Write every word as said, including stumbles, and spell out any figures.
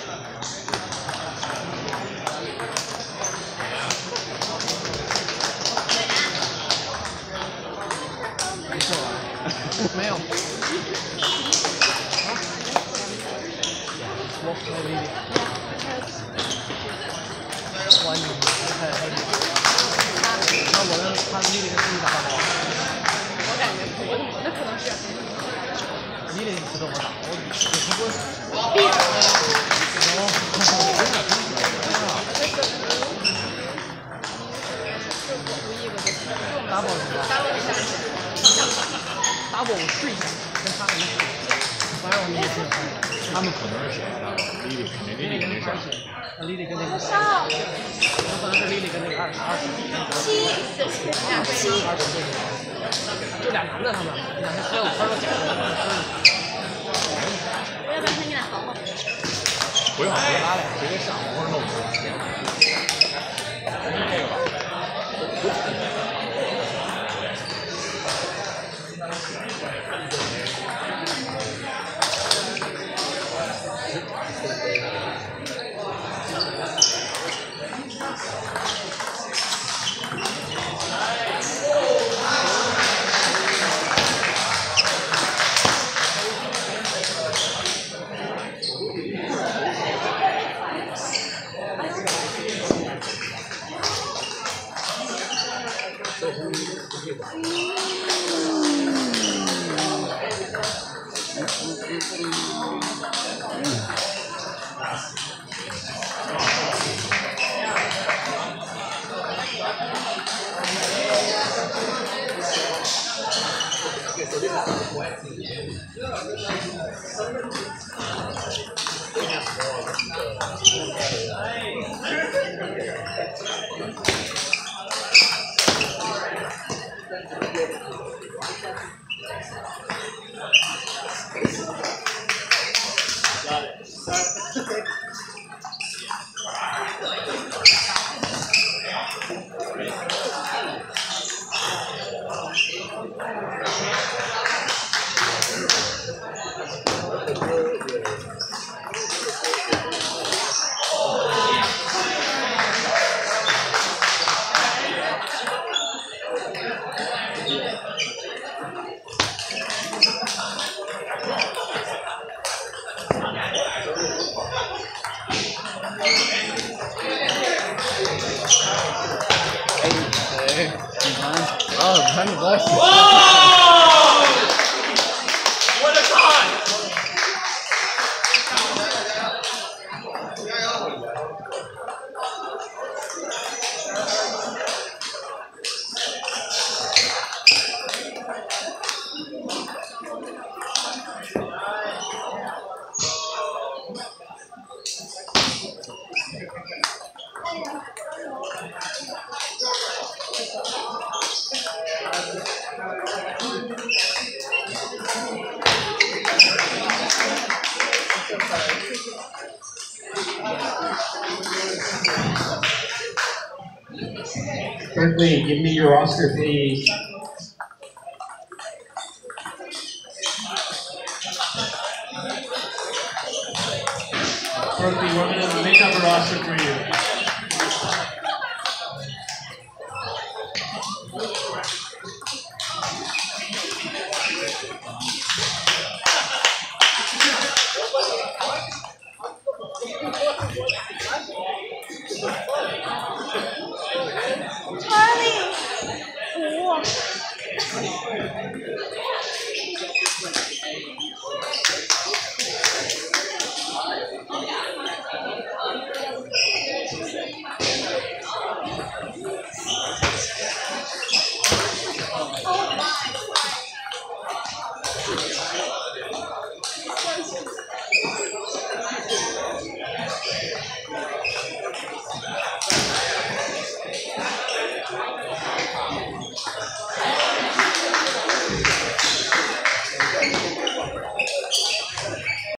没错啊，没有。我可以。欢迎，太太厉害。那我的他的丽丽跟自己打的好。 我感觉我那可能是。 丽丽不怎么打，我我不会。 闭。 double 是吧 ？double 一下。 double 我试一下，跟他们一起。反正我一起。 他们可能是谁？double， 丽丽肯定，丽丽肯定是。 那丽丽跟那个。 少。 有可能是丽丽跟那个二十二十。 七。两七。 就俩男的他们，两个只有分儿假的。 我要不然他你俩好好。 不用，别拉了，直接上，我弄死。这个吧。 看你高兴。 哇！我的看。 Berkeley, give me your roster, please. Berkeley, we're going to make up a roster for you.